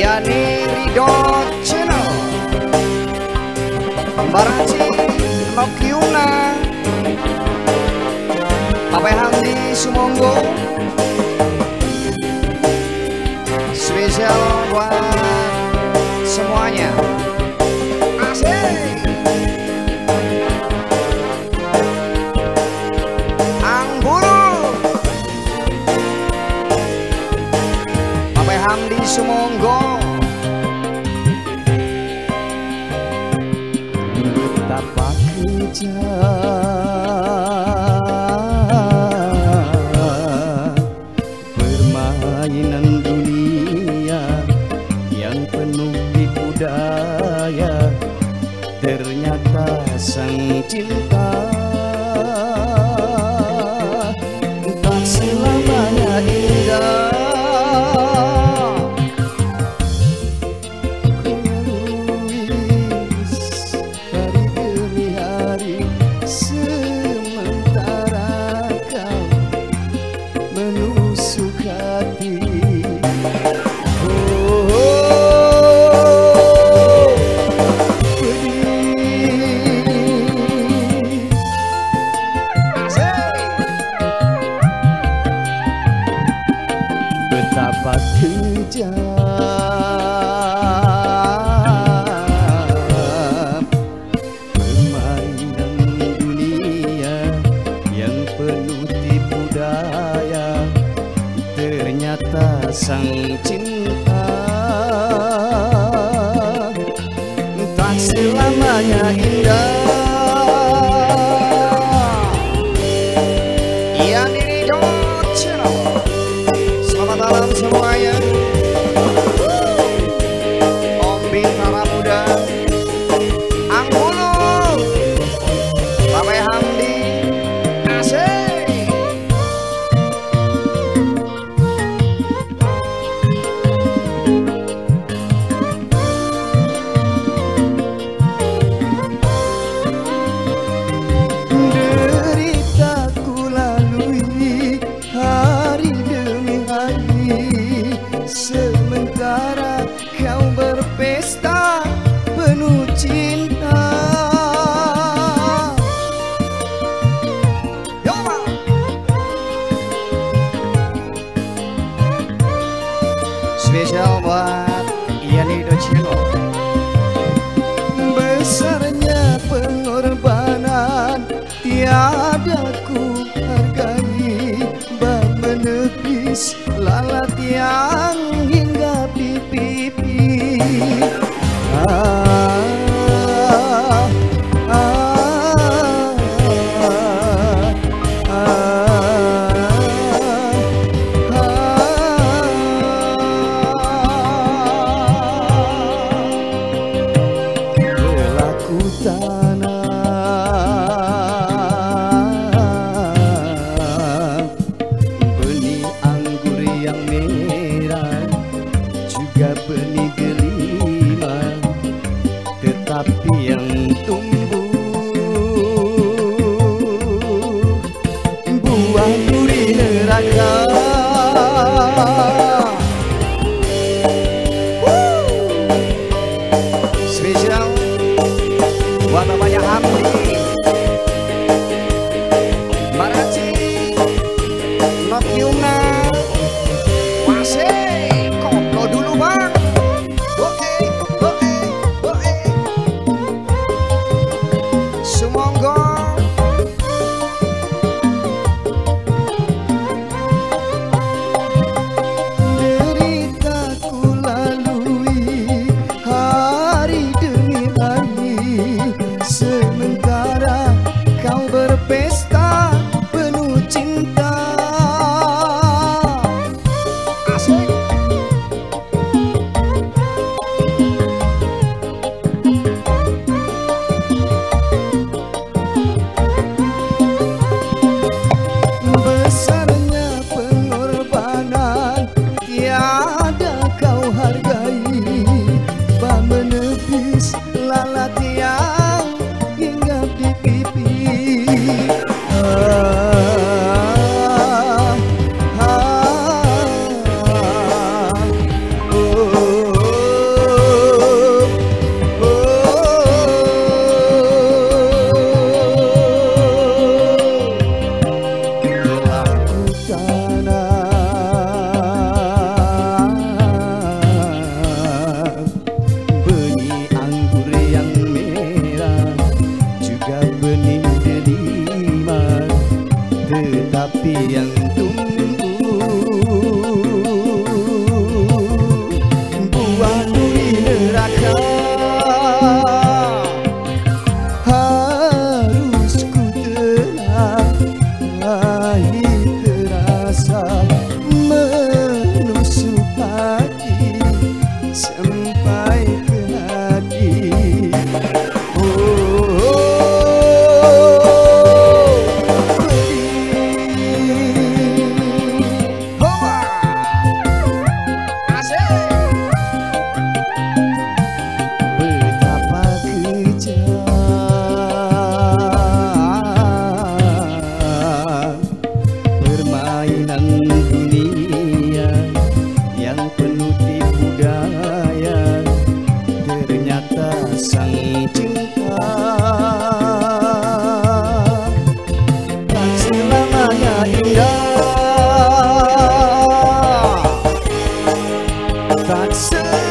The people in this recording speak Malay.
Yani Ridho Channel, Baraci Nokyuna, Papai Hamdi Sumonggo, spesial buat semuanya. Asik. Angguru, Papai Hamdi Sumonggo. Betapa kejam permainan dunia yang penuh tipu daya, ternyata sang cinta tak selamanya indah. Betapa kejam permainan dunia yang penuh tipu daya, ternyata sang cinta tak selamanya indah. Yani Ridho Channel, selamat malam semuanya. Om Bintara Muda, Anggulu, Papai Hamdi, asik. Deritaku lalui hari demi hari, sementara kau berpesta penuh cinta. Yoma. Spesial buat Yani Ridho Channel. Besarnya pengorbanan tiada ku hargai, bak menepis lalat yang hingga pipi. Berlaku tanam benih anggur yang merah, juga benih delima, tetapi yang tumbuh buah duri neraka. Spesial buat Bapaknya Hamdi, Baraci Nokyuna, masih koplo dulu bang. Oke. sampai ke hati. Betapa kejam permainan dunia yang penuh tipu daya. Ternyata sang cinta tak selamanya indah, tak